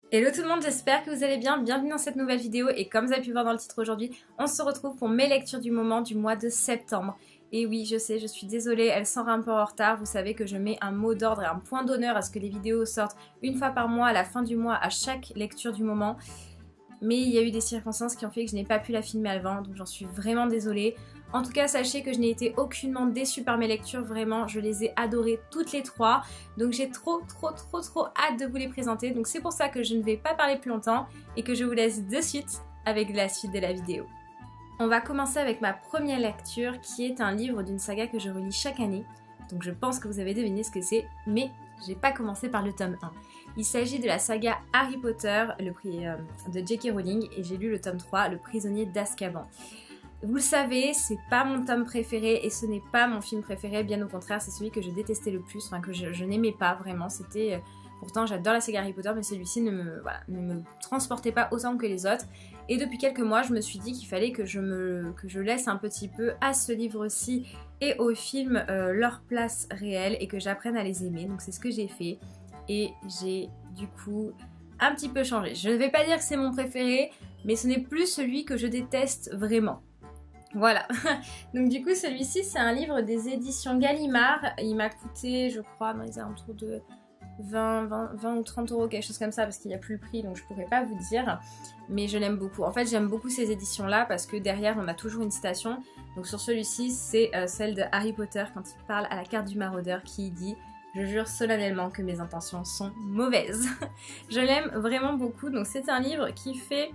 Hello tout le monde, j'espère que vous allez bien, bienvenue dans cette nouvelle vidéo et comme vous avez pu voir dans le titre aujourd'hui, on se retrouve pour mes lectures du moment du mois de septembre. Et oui, je sais, je suis désolée, elle sort un peu en retard, vous savez que je mets un mot d'ordre et un point d'honneur à ce que les vidéos sortent une fois par mois à la fin du mois à chaque lecture du moment. Mais il y a eu des circonstances qui ont fait que je n'ai pas pu la filmer avant, donc j'en suis vraiment désolée. En tout cas, sachez que je n'ai été aucunement déçue par mes lectures, vraiment, je les ai adorées toutes les trois. Donc j'ai trop hâte de vous les présenter. Donc c'est pour ça que je ne vais pas parler plus longtemps et que je vous laisse de suite avec la suite de la vidéo. On va commencer avec ma première lecture qui est un livre d'une saga que je relis chaque année. Donc je pense que vous avez deviné ce que c'est, mais j'ai pas commencé par le tome 1. Il s'agit de la saga Harry Potter, de J.K. Rowling, et j'ai lu le tome 3, Le prisonnier d'Azkaban. Vous le savez, c'est pas mon tome préféré et ce n'est pas mon film préféré, bien au contraire, c'est celui que je détestais le plus, enfin que je n'aimais pas vraiment, c'était... Pourtant j'adore la saga Harry Potter, mais celui-ci ne me transportait pas autant que les autres. Et depuis quelques mois, je me suis dit qu'il fallait que je laisse un petit peu à ce livre-ci et au film leur place réelle et que j'apprenne à les aimer. Donc c'est ce que j'ai fait et j'ai du coup un petit peu changé. Je ne vais pas dire que c'est mon préféré, mais ce n'est plus celui que je déteste vraiment. Voilà, donc du coup celui-ci c'est un livre des éditions Gallimard, il m'a coûté je crois dans les alentours de 20 ou 30 euros, quelque chose comme ça, parce qu'il n'y a plus le prix donc je pourrais pas vous dire, mais je l'aime beaucoup. En fait j'aime beaucoup ces éditions là parce que derrière on a toujours une citation, donc sur celui-ci c'est celle de Harry Potter quand il parle à la carte du maraudeur qui dit « Je jure solennellement que mes intentions sont mauvaises ». Je l'aime vraiment beaucoup, donc c'est un livre qui fait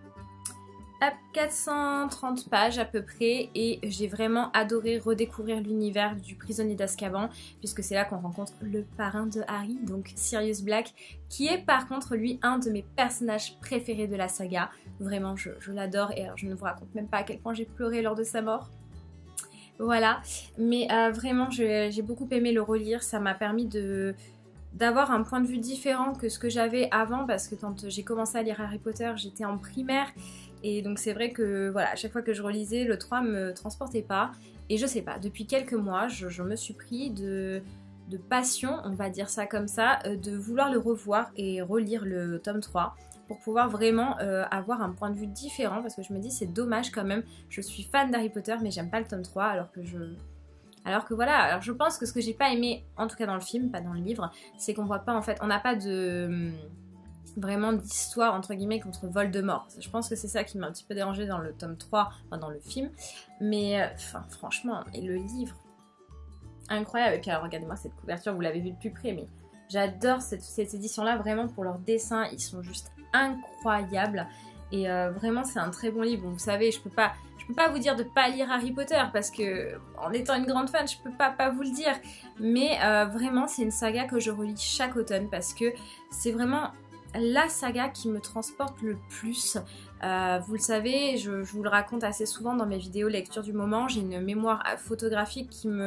430 pages à peu près et j'ai vraiment adoré redécouvrir l'univers du prisonnier d'Azkaban puisque c'est là qu'on rencontre le parrain de Harry, donc Sirius Black, qui est par contre lui un de mes personnages préférés de la saga. Vraiment je l'adore et alors, je ne vous raconte même pas à quel point j'ai pleuré lors de sa mort. Voilà, mais vraiment j'ai beaucoup aimé le relire, ça m'a permis d'avoir un point de vue différent que ce que j'avais avant parce que quand j'ai commencé à lire Harry Potter j'étais en primaire et donc c'est vrai que voilà, à chaque fois que je relisais le 3 me transportait pas et je sais pas, depuis quelques mois je me suis pris de passion, on va dire ça comme ça, de vouloir le revoir et relire le tome 3 pour pouvoir vraiment avoir un point de vue différent parce que je me dis c'est dommage quand même, je suis fan d'Harry Potter mais j'aime pas le tome 3 alors que voilà, alors je pense que ce que j'ai pas aimé, en tout cas dans le film, pas dans le livre, c'est qu'on voit pas en fait, on n'a pas de vraiment d'histoire entre guillemets contre Voldemort. Je pense que c'est ça qui m'a un petit peu dérangé dans le tome 3, enfin dans le film, mais enfin franchement, et le livre, incroyable. Et puis alors regardez-moi cette couverture, vous l'avez vu de plus près, mais j'adore cette édition là vraiment pour leurs dessins, ils sont juste incroyables. Et vraiment c'est un très bon livre. Bon, vous savez, je peux pas vous dire de pas lire Harry Potter parce que en étant une grande fan je peux pas vous le dire, mais vraiment c'est une saga que je relis chaque automne parce que c'est vraiment la saga qui me transporte le plus. Vous le savez, je vous le raconte assez souvent dans mes vidéos lecture du moment, j'ai une mémoire photographique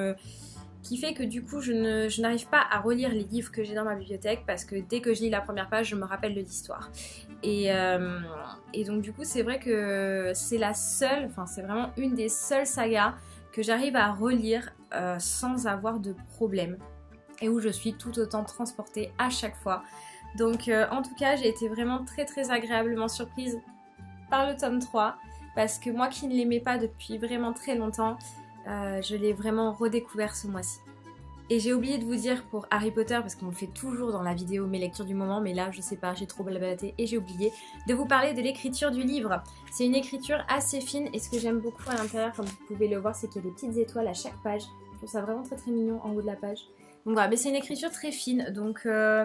qui fait que du coup je n'arrive pas à relire les livres que j'ai dans ma bibliothèque parce que dès que je lis la première page je me rappelle de l'histoire. Et donc du coup c'est vrai que c'est c'est vraiment une des seules sagas que j'arrive à relire sans avoir de problème et où je suis tout autant transportée à chaque fois. Donc en tout cas j'ai été vraiment très agréablement surprise par le tome 3 parce que moi qui ne l'aimais pas depuis vraiment très longtemps, je l'ai vraiment redécouvert ce mois-ci. Et j'ai oublié de vous dire pour Harry Potter, parce qu'on le fait toujours dans la vidéo mes lectures du moment, mais là je sais pas, j'ai trop blablaté et j'ai oublié de vous parler de l'écriture du livre. C'est une écriture assez fine et ce que j'aime beaucoup à l'intérieur, comme vous pouvez le voir, c'est qu'il y a des petites étoiles à chaque page. Je trouve ça vraiment très mignon en haut de la page. Donc voilà, mais c'est une écriture très fine, donc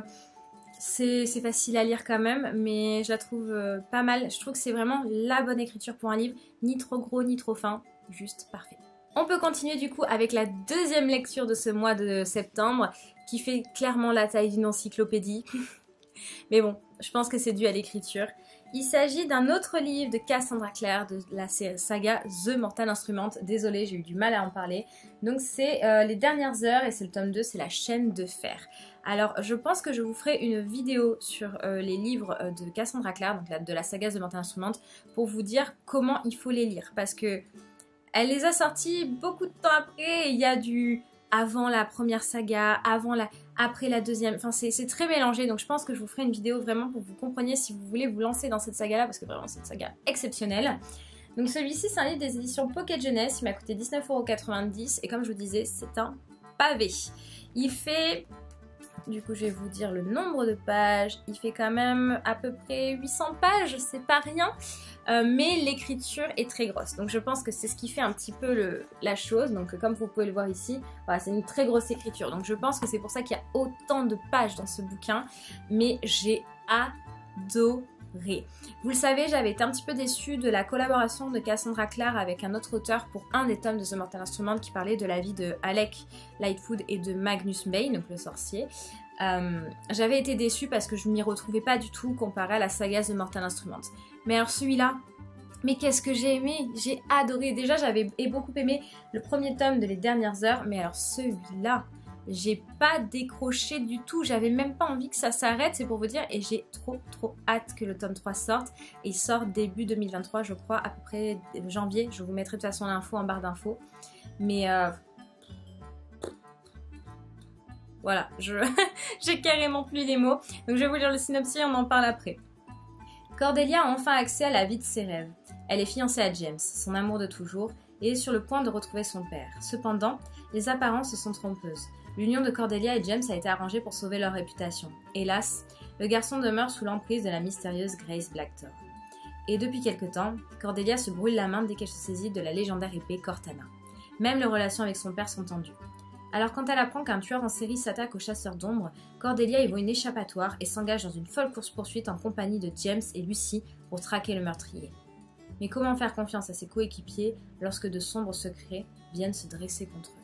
c'est facile à lire quand même, mais je la trouve pas mal. Je trouve que c'est vraiment la bonne écriture pour un livre, ni trop gros ni trop fin, juste parfait. On peut continuer du coup avec la deuxième lecture de ce mois de septembre qui fait clairement la taille d'une encyclopédie. Mais bon, je pense que c'est dû à l'écriture. Il s'agit d'un autre livre de Cassandra Clare de la saga The Mortal Instrument. Désolée, j'ai eu du mal à en parler. Donc c'est Les Dernières Heures et c'est le tome 2, c'est La Chaîne de Fer. Alors je pense que je vous ferai une vidéo sur les livres de Cassandra Clare, donc de la saga The Mortal Instrument, pour vous dire comment il faut les lire. Parce que elle les a sortis beaucoup de temps après et il y a du avant la première saga, après la deuxième, enfin c'est très mélangé, donc je pense que je vous ferai une vidéo vraiment pour que vous compreniez si vous voulez vous lancer dans cette saga là, parce que vraiment c'est une saga exceptionnelle. Donc celui-ci c'est un livre des éditions Pocket Jeunesse, il m'a coûté 19,90 € et comme je vous disais c'est un pavé. Il fait, du coup je vais vous dire le nombre de pages, il fait quand même à peu près 800 pages, c'est pas rien, mais l'écriture est très grosse, donc je pense que c'est ce qui fait un petit peu la chose. Donc comme vous pouvez le voir ici, voilà, c'est une très grosse écriture, donc je pense que c'est pour ça qu'il y a autant de pages dans ce bouquin, mais j'ai adoré. Vous le savez, j'avais été un petit peu déçue de la collaboration de Cassandra Clare avec un autre auteur pour un des tomes de The Mortal Instrument qui parlait de la vie de Alec Lightfoot et de Magnus Bane, donc le sorcier. J'avais été déçue parce que je m'y retrouvais pas du tout comparé à la saga The Mortal Instrument. Mais alors celui-là, mais qu'est-ce que j'ai aimé, j'ai adoré. Déjà j'avais beaucoup aimé le premier tome de Les Dernières Heures, mais alors celui-là, j'ai pas décroché du tout, j'avais même pas envie que ça s'arrête, c'est pour vous dire, et j'ai trop hâte que le tome 3 sorte. Et il sort début 2023 je crois, à peu près janvier, je vous mettrai de toute façon l'info en barre d'infos. Mais voilà, j'ai carrément plus les mots, donc je vais vous lire le synopsis et on en parle après. Cordelia a enfin accès à la vie de ses rêves. Elle est fiancée à James, son amour de toujours, et est sur le point de retrouver son père. Cependant, les apparences sont trompeuses. L'union de Cordelia et James a été arrangée pour sauver leur réputation. Hélas, le garçon demeure sous l'emprise de la mystérieuse Grace Blackthorn. Et depuis quelque temps, Cordelia se brûle la main dès qu'elle se saisit de la légendaire épée Cortana. Même les relations avec son père sont tendues. Alors quand elle apprend qu'un tueur en série s'attaque aux chasseurs d'ombre, Cordelia y voit une échappatoire et s'engage dans une folle course-poursuite en compagnie de James et Lucy pour traquer le meurtrier. Mais comment faire confiance à ses coéquipiers lorsque de sombres secrets viennent se dresser contre eux?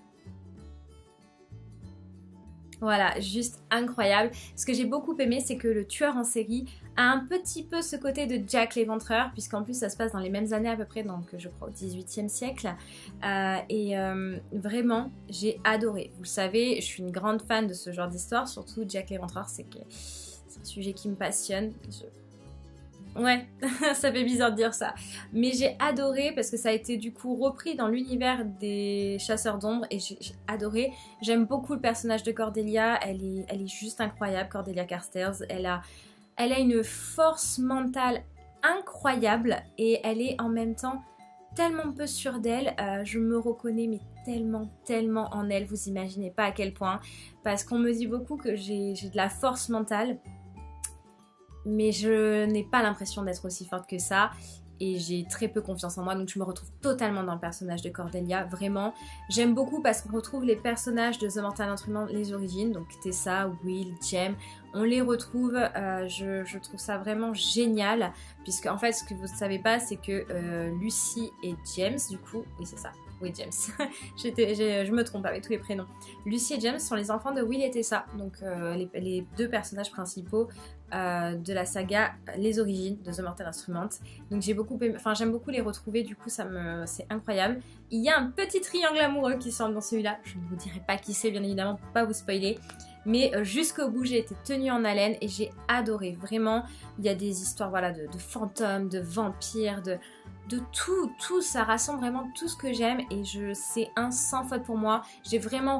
Voilà, juste incroyable. Ce que j'ai beaucoup aimé, c'est que le tueur en série a un petit peu ce côté de Jack l'Éventreur, puisqu'en plus ça se passe dans les mêmes années à peu près, donc je crois au XVIIIe siècle. Vraiment, j'ai adoré. Vous le savez, je suis une grande fan de ce genre d'histoire, surtout Jack l'Éventreur, c'est un sujet qui me passionne. Ouais, ça fait bizarre de dire ça. Mais j'ai adoré parce que ça a été du coup repris dans l'univers des chasseurs d'ombre et j'ai adoré. J'aime beaucoup le personnage de Cordelia, elle est juste incroyable, Cordelia Carstairs. Elle a une force mentale incroyable et elle est en même temps tellement peu sûre d'elle. Je me reconnais mais tellement en elle, vous imaginez pas à quel point. Parce qu'on me dit beaucoup que j'ai de la force mentale. Mais je n'ai pas l'impression d'être aussi forte que ça et j'ai très peu confiance en moi, donc je me retrouve totalement dans le personnage de Cordelia, vraiment. J'aime beaucoup parce qu'on retrouve les personnages de The Mortal Instrument, les origines, donc Tessa, Will, Jem, on les retrouve, je trouve ça vraiment génial, puisque en fait ce que vous ne savez pas c'est que Lucy et James, du coup, oui c'est ça. Oui, James. Je me trompe avec tous les prénoms. Lucy et James sont les enfants de Will et Tessa, donc les deux personnages principaux de la saga Les Origines de The Mortal Instrument. Donc j'aime beaucoup les retrouver, du coup c'est incroyable. Il y a un petit triangle amoureux qui sort dans celui-là. Je ne vous dirai pas qui c'est, bien évidemment, pour pas vous spoiler. Mais jusqu'au bout, j'ai été tenue en haleine et j'ai adoré. Vraiment, il y a des histoires voilà, de fantômes, de vampires, de tout, ça rassemble vraiment tout ce que j'aime et c'est un sans faute pour moi. J'ai vraiment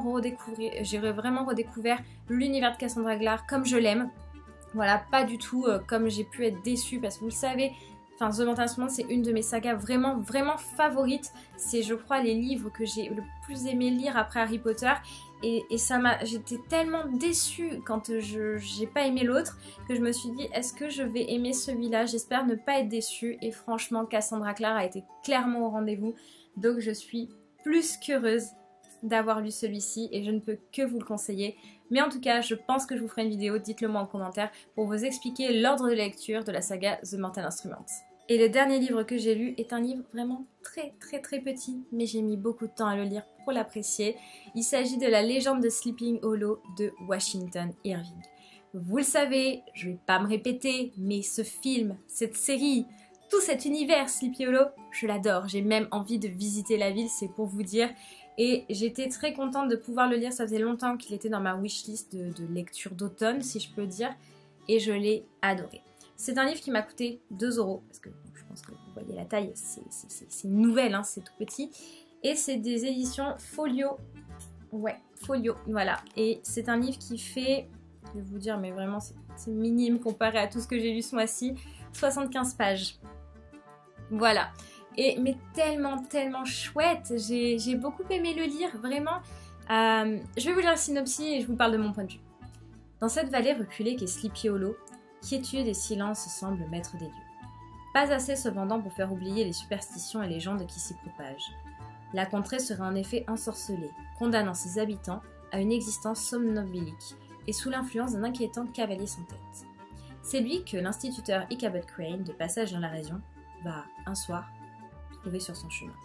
redécouvert l'univers de Cassandra Clare comme je l'aime. Voilà, pas du tout comme j'ai pu être déçue parce que vous le savez, The Mortal Instrument c'est une de mes sagas vraiment favorites. C'est je crois les livres que j'ai le plus aimé lire après Harry Potter. Et j'étais tellement déçue quand j'ai pas aimé l'autre que je me suis dit est-ce que je vais aimer celui-là? J'espère ne pas être déçue et franchement Cassandra Clare a été clairement au rendez-vous, donc je suis plus qu'heureuse d'avoir lu celui-ci et je ne peux que vous le conseiller. Mais en tout cas je pense que je vous ferai une vidéo, dites-le moi en commentaire pour vous expliquer l'ordre de lecture de la saga The Mortal Instrument. Et le dernier livre que j'ai lu est un livre vraiment très petit, mais j'ai mis beaucoup de temps à le lire pour l'apprécier. Il s'agit de La légende de Sleeping Hollow de Washington Irving. Vous le savez, je vais pas me répéter, mais ce film, cette série, tout cet univers Sleepy Hollow, je l'adore. J'ai même envie de visiter la ville, c'est pour vous dire. Et j'étais très contente de pouvoir le lire, ça faisait longtemps qu'il était dans ma wishlist de lecture d'automne, si je peux dire, et je l'ai adoré. C'est un livre qui m'a coûté 2 €, parce que je pense que vous voyez la taille, c'est une nouvelle, hein, c'est tout petit. Et c'est des éditions Folio Ouais, folio, voilà. Et c'est un livre qui fait, je vais vous dire, mais vraiment c'est minime comparé à tout ce que j'ai lu ce mois-ci, 75 pages. Voilà. Mais tellement chouette, j'ai beaucoup aimé le lire, vraiment. Je vais vous lire le synopsis et je vous parle de mon point de vue. Dans cette vallée reculée qu'est Sleepy Hollow, quiétude et silence semblent maître des lieux. Pas assez cependant pour faire oublier les superstitions et légendes qui s'y propagent. La contrée serait en effet ensorcelée, condamnant ses habitants à une existence somnambulique et sous l'influence d'un inquiétant cavalier sans tête. C'est lui que l'instituteur Ichabod Crane, de passage dans la région, va, un soir, trouver sur son chemin.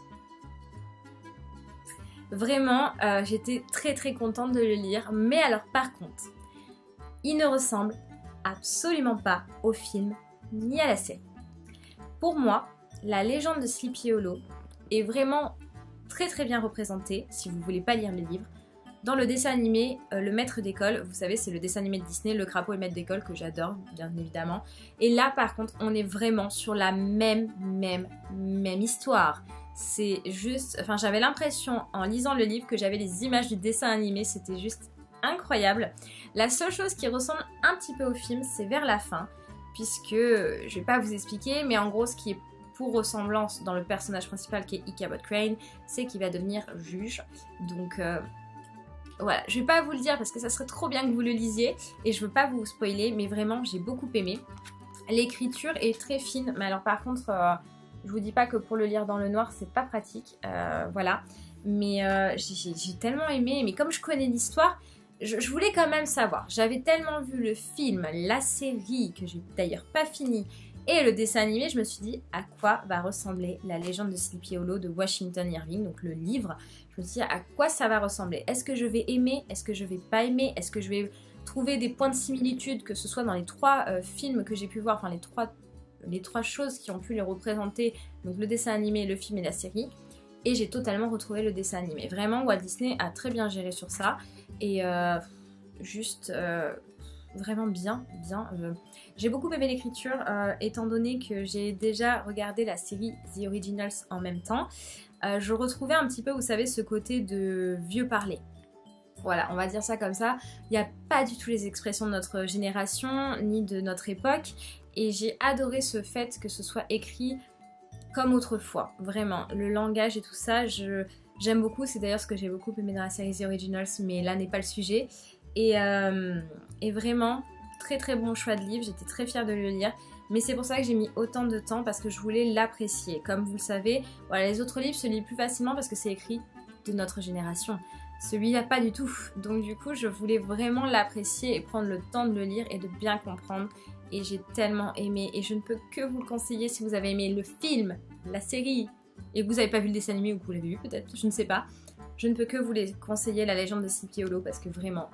Vraiment, j'étais très contente de le lire, mais alors par contre, il ne ressemble absolument pas au film ni à la série. Pour moi, la légende de Sleepy Hollow est vraiment très bien représentée, si vous ne voulez pas lire le livre, dans le dessin animé Le Maître d'école. Vous savez, c'est le dessin animé de Disney, Le Crapaud et le Maître d'école, que j'adore, bien évidemment. Et là, par contre, on est vraiment sur la même histoire. C'est juste... Enfin, j'avais l'impression, en lisant le livre, que j'avais les images du dessin animé. C'était juste incroyable. La seule chose qui ressemble un petit peu au film, c'est vers la fin, puisque, je vais pas vous expliquer, mais en gros, ce qui est pour ressemblance dans le personnage principal qui est Ichabod Crane, c'est qu'il va devenir juge. Donc... voilà, je vais pas vous le dire parce que ça serait trop bien que vous le lisiez et je veux pas vous spoiler, mais vraiment j'ai beaucoup aimé. L'écriture est très fine, mais alors par contre, je vous dis pas que pour le lire dans le noir c'est pas pratique, voilà. Mais j'ai tellement aimé, mais comme je connais l'histoire, je voulais quand même savoir. J'avais tellement vu le film, la série, que j'ai d'ailleurs pas fini, et le dessin animé, je me suis dit à quoi va ressembler la légende de Sleepy Hollow de Washington Irving, donc le livre. Je me suis dit à quoi ça va ressembler. Est-ce que je vais aimer? Est-ce que je vais pas aimer? Est-ce que je vais trouver des points de similitude, que ce soit dans les trois films que j'ai pu voir, enfin les trois choses qui ont pu les représenter, donc le dessin animé, le film et la série. Et j'ai totalement retrouvé le dessin animé. Vraiment, Walt Disney a très bien géré sur ça. Et vraiment bien. J'ai beaucoup aimé l'écriture, étant donné que j'ai déjà regardé la série The Originals en même temps. Je retrouvais un petit peu, vous savez, ce côté de vieux parler. Voilà, on va dire ça comme ça. Il n'y a pas du tout les expressions de notre génération, ni de notre époque. Et j'ai adoré ce fait que ce soit écrit comme autrefois. Vraiment, le langage et tout ça, j'aime beaucoup. C'est d'ailleurs ce que j'ai beaucoup aimé dans la série The Originals, mais là n'est pas le sujet. Et vraiment, très bon choix de livre. J'étais très fière de le lire. Mais c'est pour ça que j'ai mis autant de temps, parce que je voulais l'apprécier. Comme vous le savez, voilà, les autres livres se lisent plus facilement parce que c'est écrit de notre génération. Celui-là, pas du tout. Donc du coup, je voulais vraiment l'apprécier et prendre le temps de le lire et de bien comprendre. Et j'ai tellement aimé. Et je ne peux que vous le conseiller si vous avez aimé le film, la série, et que vous n'avez pas vu le dessin animé ou que vous l'avez vu peut-être, je ne sais pas. Je ne peux que vous les conseiller, La Légende de Sleepy Hollow, parce que vraiment,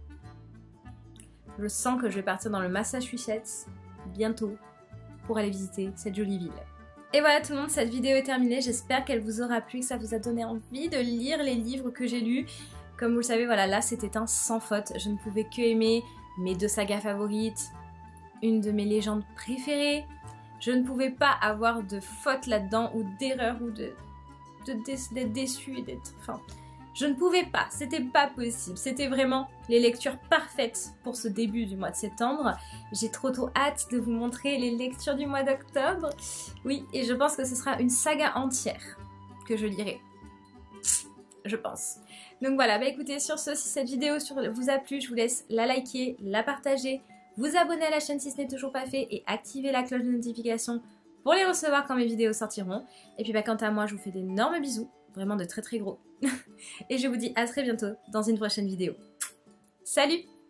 je sens que je vais partir dans le Massachusetts bientôt pour aller visiter cette jolie ville. Et voilà tout le monde, cette vidéo est terminée. J'espère qu'elle vous aura plu, que ça vous a donné envie de lire les livres que j'ai lus. Comme vous le savez, voilà, là c'était un sans faute. Je ne pouvais que aimer mes 2 sagas favorites, une de mes légendes préférées. Je ne pouvais pas avoir de faute là-dedans, ou d'erreur, ou d'être déçue et d'être... Enfin, je ne pouvais pas, c'était pas possible. C'était vraiment les lectures parfaites pour ce début du mois de septembre. J'ai trop hâte de vous montrer les lectures du mois d'octobre. Oui, et je pense que ce sera une saga entière que je lirai. Je pense. Donc voilà, bah écoutez, sur ce, si cette vidéo vous a plu, je vous laisse la liker, la partager, vous abonner à la chaîne si ce n'est toujours pas fait et activer la cloche de notification pour les recevoir quand mes vidéos sortiront. Et puis bah quant à moi, je vous fais d'énormes bisous, vraiment de très gros. Et je vous dis à très bientôt dans une prochaine vidéo. Salut!